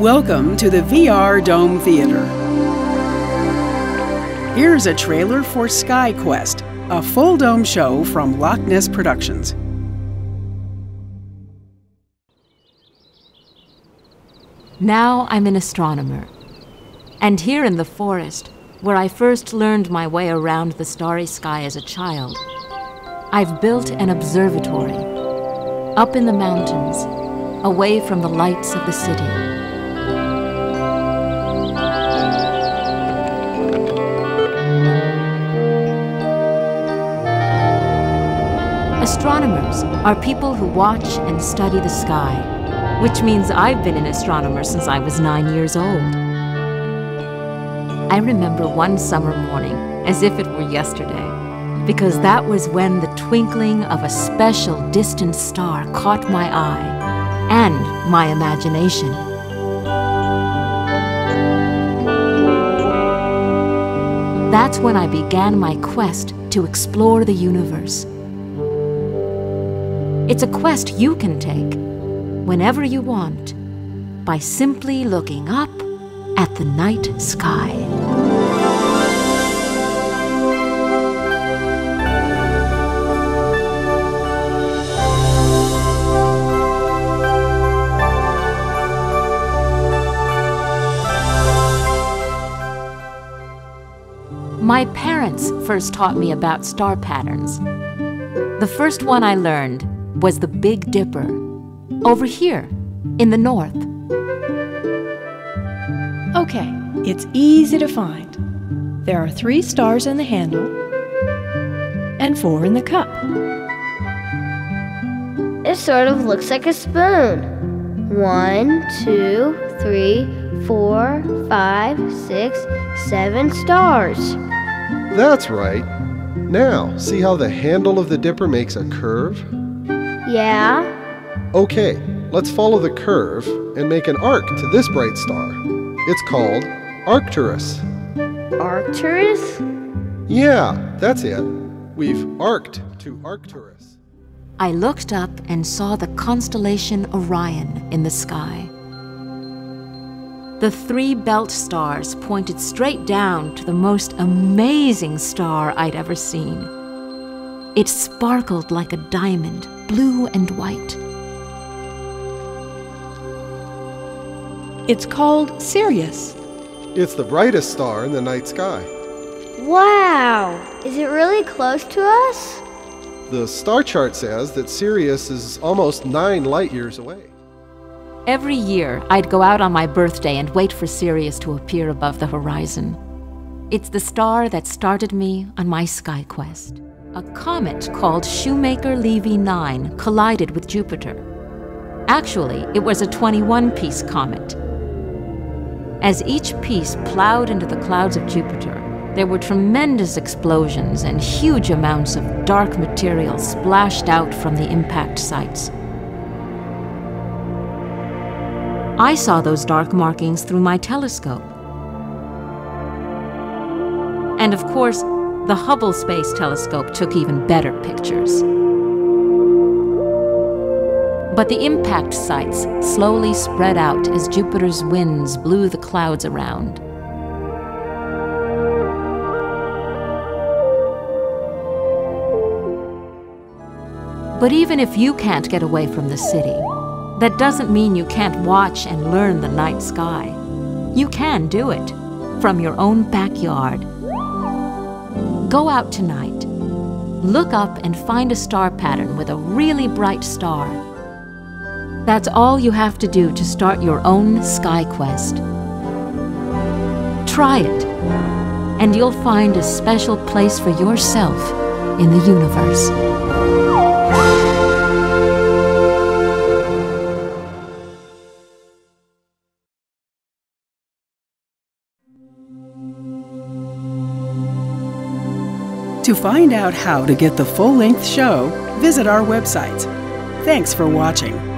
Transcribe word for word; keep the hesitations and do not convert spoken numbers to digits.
Welcome to the V R Dome Theater. Here's a trailer for Sky Quest, a full dome show from Loch Ness Productions. Now I'm an astronomer. And here in the forest, where I first learned my way around the starry sky as a child, I've built an observatory, up in the mountains, away from the lights of the city. Astronomers are people who watch and study the sky, which means I've been an astronomer since I was nine years old. I remember one summer morning as if it were yesterday, because that was when the twinkling of a special distant star caught my eye and my imagination. That's when I began my quest to explore the universe. It's a quest you can take whenever you want by simply looking up at the night sky. My parents first taught me about star patterns. The first one I learned was the Big Dipper, over here in the north. Okay, it's easy to find. There are three stars in the handle and four in the cup. It sort of looks like a spoon. One, two, three, four, five, six, seven stars. That's right. Now, see how the handle of the dipper makes a curve? Yeah? Okay, let's follow the curve and make an arc to this bright star. It's called Arcturus. Arcturus? Yeah, that's it. We've arced to Arcturus. I looked up and saw the constellation Orion in the sky. The three belt stars pointed straight down to the most amazing star I'd ever seen. It sparkled like a diamond, blue and white. It's called Sirius. It's the brightest star in the night sky. Wow! Is it really close to us? The star chart says that Sirius is almost nine light years away. Every year, I'd go out on my birthday and wait for Sirius to appear above the horizon. It's the star that started me on my sky quest. A comet called Shoemaker-Levy nine collided with Jupiter. Actually, it was a twenty-one piece comet. As each piece plowed into the clouds of Jupiter, there were tremendous explosions and huge amounts of dark material splashed out from the impact sites. I saw those dark markings through my telescope. And of course, the Hubble Space Telescope took even better pictures. But the impact sites slowly spread out as Jupiter's winds blew the clouds around. But even if you can't get away from the city, that doesn't mean you can't watch and learn the night sky. You can do it from your own backyard. Go out tonight. Look up and find a star pattern with a really bright star. That's all you have to do to start your own sky quest. Try it, and you'll find a special place for yourself in the universe. To find out how to get the full-length show, visit our website. Thanks for watching.